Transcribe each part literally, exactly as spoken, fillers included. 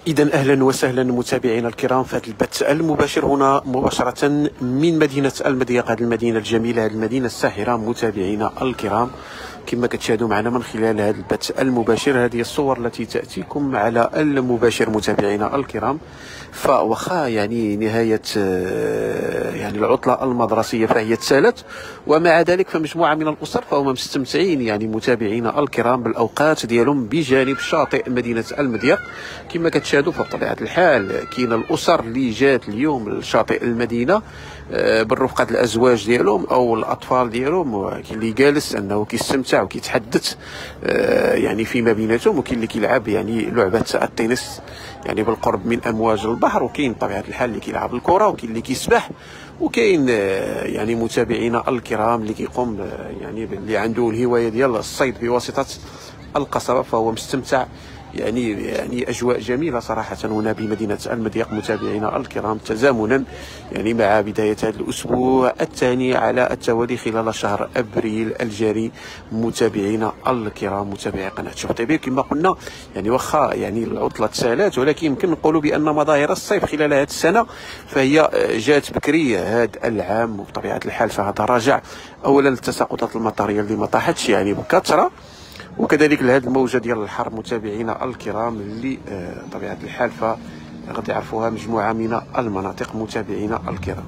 إذا أهلا وسهلا متابعينا الكرام في هذا البث المباشر هنا مباشرة من مدينة المضيق، هذه المدينة الجميلة، هذه المدينة الساحرة. متابعينا الكرام كما كتشاهدوا معنا من خلال هذا البث المباشر، هذه الصور التي تأتيكم على المباشر متابعينا الكرام. فوخا يعني نهاية يعني العطلة المدرسية فهي تسالت، ومع ذلك فمجموعة من الأسر فهم مستمتعين يعني متابعينا الكرام بالأوقات ديالهم بجانب شاطئ مدينة المضيق. كما كتشاهدوا فبطبيعة الحال كاين الأسر اللي جات اليوم لشاطئ المدينة بالرفقة الأزواج ديالهم أو الأطفال ديالهم، وكاين اللي جالس أنه كيستمتع وكيتحدث يعني فيما بيناتهم، وكاين اللي كيلعب يعني لعبة التنس يعني بالقرب من أمواج البحر، وكاين بطبيعة الحال اللي كيلعب الكرة، وكاين اللي كيسبح، وكاين يعني متابعينا الكرام اللي كيقوم يعني اللي عنده الهواية ديال الصيد بواسطة القصبة، فهو مستمتع يعني يعني اجواء جميله صراحه هنا بمدينه المضيق متابعينا الكرام، تزامنا يعني مع بدايه هذا الاسبوع الثاني على التوالي خلال شهر ابريل الجاري. متابعينا الكرام متابعي قناه شوف تي في، كما قلنا يعني واخا يعني العطله تسالات، ولكن يمكن نقولوا بان مظاهر الصيف خلال هذه السنه فهي جات بكريه هذا العام، وبطبيعه الحال فهذا راجع اولا للتساقطات المطريه اللي ما طاحتش يعني بكثره، وكذلك لهذه الموجه ديال الحر متابعينا الكرام اللي بطبيعه الحال فغادي يعرفوها مجموعه من المناطق متابعينا الكرام.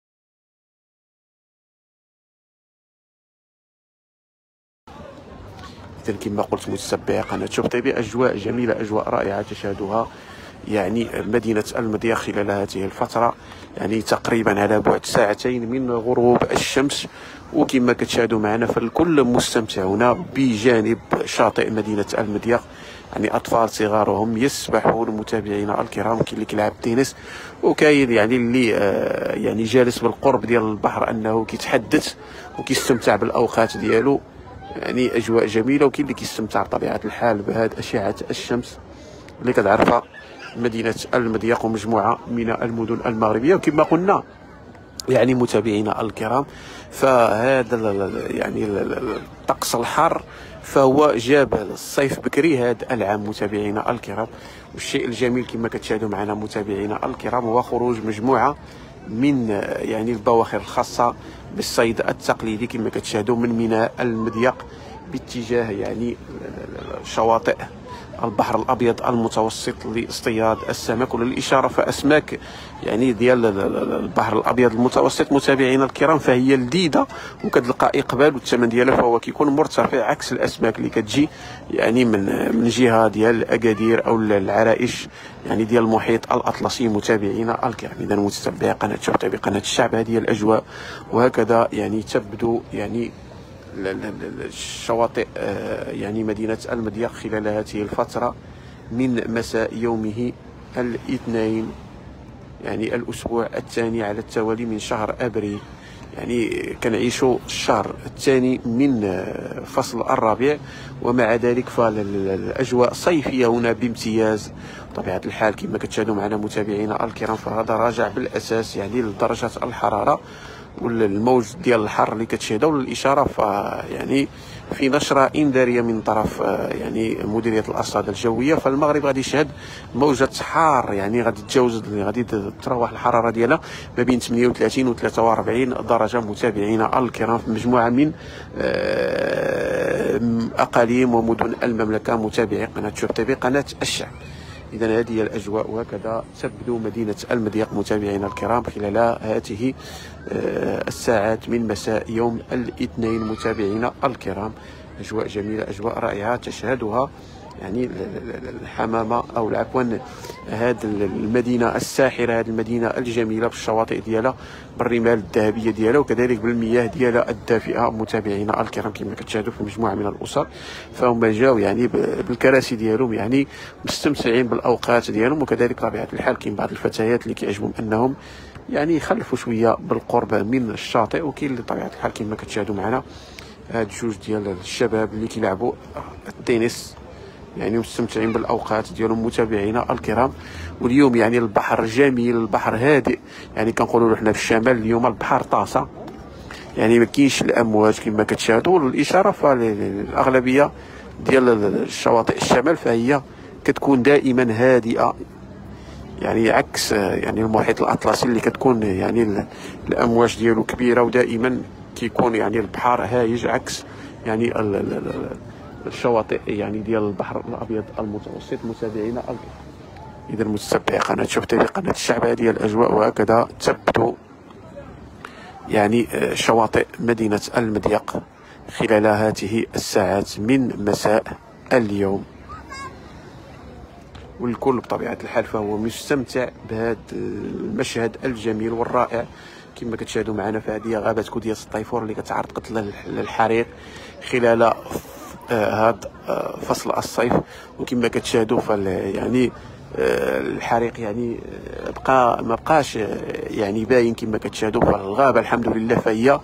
اذا كما قلت متتبعي قناه شوف تي في، اجواء جميله، اجواء رائعه تشاهدوها يعني مدينه المضيق خلال هذه الفتره، يعني تقريبا على بعد ساعتين من غروب الشمس. وكما كتشاهدوا معنا فالكل مستمتعون بجانب شاطئ مدينه المضيق، يعني اطفال صغارهم يسبحون متابعينا الكرام، كاين اللي كيلعب تنس، وكاين يعني اللي آه يعني جالس بالقرب ديال البحر انه كيتحدث وكيستمتع بالاوقات ديالو، يعني اجواء جميله. وكاين اللي كيستمتع بطبيعه الحال بهذه اشعه الشمس اللي كتعرفها مدينه المضيق ومجموعه من المدن المغربيه. وكما قلنا يعني متابعينا الكرام فهذا يعني الطقس الحار فهو جاب الصيف بكري هذا العام متابعينا الكرام. والشيء الجميل كما كتشاهدوا معنا متابعينا الكرام هو خروج مجموعه من يعني البواخر الخاصه بالصيد التقليدي كما كتشاهدوا من ميناء المضيق باتجاه يعني شواطئ البحر الابيض المتوسط لاصطياد السمك. وللاشاره فاسماك يعني ديال البحر الابيض المتوسط متابعينا الكرام فهي لذيذه وكتلقى اقبال، والثمن ديالها فهو كيكون مرتفع عكس الاسماك اللي كتجي يعني من من جهه ديال اكادير او العرائش يعني ديال المحيط الاطلسي متابعينا الكرام. اذا متتبعي قناه شوف تي في قناه الشعب، هذه الاجواء وهكذا يعني تبدو يعني الشواطئ يعني مدينة المضيق خلال هذه الفترة من مساء يومه الاثنين يعني الأسبوع الثاني على التوالي من شهر أبريل. يعني كنعيشوا الشهر الثاني من فصل الربيع، ومع ذلك فالأجواء صيفية هنا بامتياز بطبيعة الحال. كما كتشاهدوا معنا متابعينا الكرام فهذا راجع بالأساس يعني لدرجة الحرارة والموج ديال الحر اللي كتشاهدوا. للاشاره فيعني في نشره انذاريه من طرف يعني مديريه الارصاد الجويه، فالمغرب غادي يشهد موجه حار يعني غادي تتجاوز غادي تتراوح الحراره ديالها ما بين ثمانية وثلاثين و ثلاثة وأربعين درجه متابعينا الكرام في مجموعه من اقاليم ومدن المملكه متابعي قناه شوف تي في قناه الشعب. إذا هذه الأجواء وهكذا تبدو مدينة المضيق متابعينا الكرام خلال هذه الساعات من مساء يوم الاثنين متابعينا الكرام. أجواء جميلة، أجواء رائعة تشهدها يعني الحمامة أو عفوا هذه المدينة الساحرة، هذه المدينة الجميلة بالشواطئ ديالها بالرمال الذهبية ديالها، وكذلك بالمياه ديالها الدافئة متابعينا الكرام. كما كتشاهدوا في مجموعة من الأسر فهم جاوا يعني بالكراسي ديالهم يعني مستمتعين بالأوقات ديالهم، وكذلك بطبيعة الحال كاين بعض الفتيات اللي كيعجبهم أنهم يعني يخلفوا شوية بالقرب من الشاطئ، وكاين اللي بطبيعة الحال كما كتشاهدوا معنا هاد جوج ديال الشباب اللي كيلعبوا التنس يعني مستمتعين بالاوقات ديالهم متابعينا الكرام. واليوم يعني البحر جميل، البحر هادئ، يعني كنقولوا له حنا في الشمال اليوم البحر طاسه، يعني ما كاينش الامواج كما كتشاهدوا. والاشاره فالاغلبيه ديال الشواطئ الشمال فهي كتكون دائما هادئه يعني عكس يعني المحيط الاطلسي اللي كتكون يعني الامواج ديالو كبيره ودائما كيكون يعني البحر هايج، عكس يعني الشواطئ يعني ديال البحر الابيض المتوسط. متابعينا اذا متتبعي قناه شوف تي في قناه الشعب، هذه الاجواء وهكذا تبدو يعني شواطئ مدينه المضيق خلال هذه الساعات من مساء اليوم، والكل بطبيعه الحال فهو مستمتع بهذا المشهد الجميل والرائع كما كتشاهدوا معنا في هذه غابه كودياس الطيفور اللي كتعرض قتل الحريق خلال هذا فصل الصيف. وكما كتشاهدوا يعني الحريق يعني بقى ما بقاش يعني باين كما كتشاهدوا، فالغابه الحمد لله فهي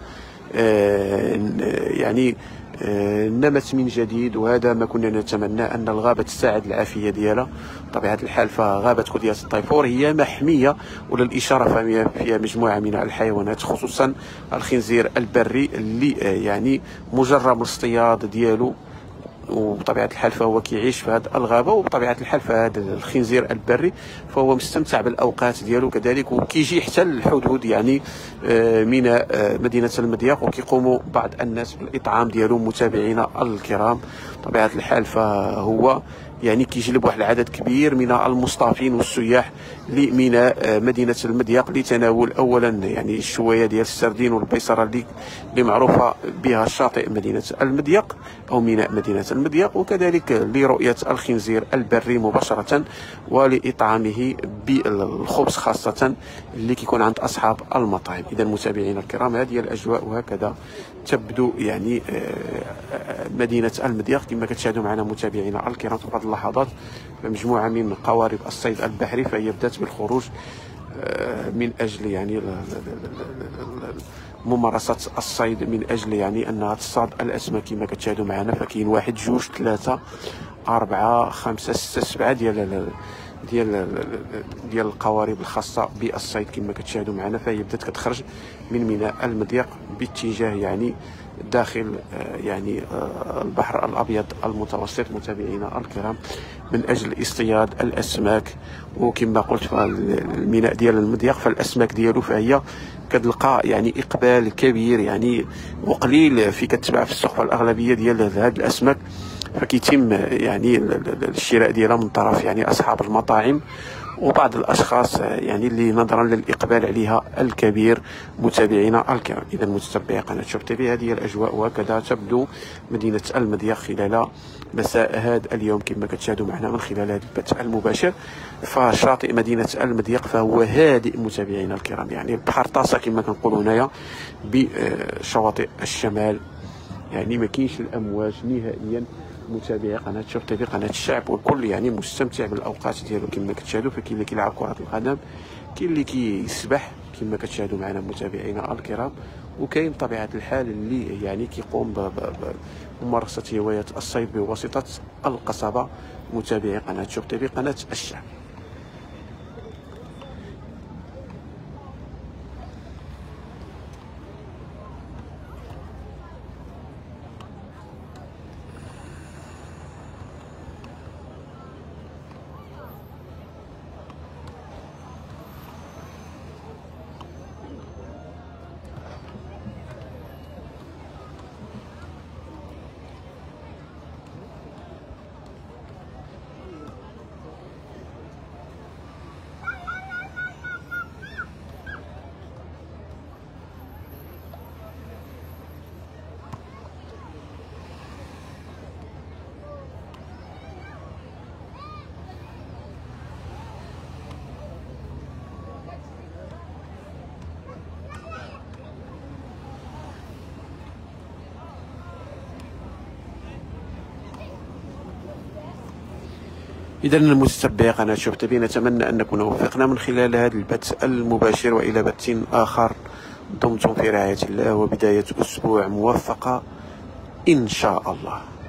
يعني نمت من جديد، وهذا ما كنا نتمنى أن الغابة تستعد العافية ديالها بطبيعة الحال. فغابة كودياس الطيفور هي محمية وللإشارة فيها مجموعة من الحيوانات خصوصا الخنزير البري اللي يعني مجرب الاصطياد ديالو، وبطبيعه الحال فهو كيعيش في هذه الغابه، وبطبيعه الحال فهذا الخنزير البري فهو مستمتع بالاوقات ديالو كذلك، وكيجي حتى الحدود يعني من مدينه المضيق، وكيقوموا بعض الناس بالاطعام ديالو. متابعينا الكرام بطبيعه الحال فهو يعني كيجلب واحد العدد كبير من المصطافين والسياح لميناء مدينه المضيق لتناول اولا يعني الشويه ديال السردين والبيصره اللي اللي معروفه بها شاطئ مدينه المضيق او ميناء مدينه المضيق، وكذلك لرؤيه الخنزير البري مباشره ولاطعامه بالخبز خاصه اللي كيكون عند اصحاب المطاعم. اذا متابعينا الكرام هذه الاجواء وهكذا تبدو يعني مدينه المضيق كما كتشاهدوا معنا متابعينا الكرام في بعض اللحظات. مجموعه من قوارب الصيد البحري فهي بدات بالخروج من اجل يعني ممارسه الصيد، من اجل يعني انها تصطاد الاسماك كما كتشاهدوا معنا. فكاين واحد جوج ثلاثه اربعه خمسه سته سبعه ديال ديال ديال القوارب الخاصه بالصيد كما كتشاهدوا معنا، فهي بدات كتخرج من ميناء المضيق باتجاه يعني داخل يعني البحر الابيض المتوسط متابعينا الكرام من اجل اصطياد الاسماك. وكما قلت فالميناء ديال المضيق فالاسماك ديالو فهي كتلقى يعني اقبال كبير يعني، وقليل في كتباع في السوق. فالاغلبيه ديال هذه الاسماك فكيتم يعني الشراء ديالها من طرف يعني اصحاب المطاعم وبعض الاشخاص يعني اللي نظرا للاقبال عليها الكبير متابعينا الكرام. اذا متتبعي قناه شوف تي في هذه الاجواء وهكذا تبدو مدينه المضيق خلال مساء هذا اليوم كما كتشاهدوا معنا من خلال هذا البث المباشر. فشاطئ مدينه المضيق فهو هادئ متابعينا الكرام، يعني البحر طاسه كما كنقولوا هنايا بشواطئ الشمال، يعني ما كاينش الامواج نهائيا. متابعي قناه شوف تي في قناه الشعب، والكل يعني مستمتع بالاوقات ديالو كما كتشاهدوا. فكاين اللي كيلعب كره القدم، كاين اللي كيسبح كما كتشاهدوا معنا متابعينا الكرام، وكاين بطبيعه الحال اللي يعني كيقوم بممارسه هوايه الصيد بواسطه القصبه. متابعي قناه شوف تي في قناه الشعب. إذا المتتبعي قناة شوف تي في نتمنى أن نكون وفقنا من خلال هذا البث المباشر، وإلى بث آخر دمتم في رعاية الله وبداية أسبوع موفقة إن شاء الله.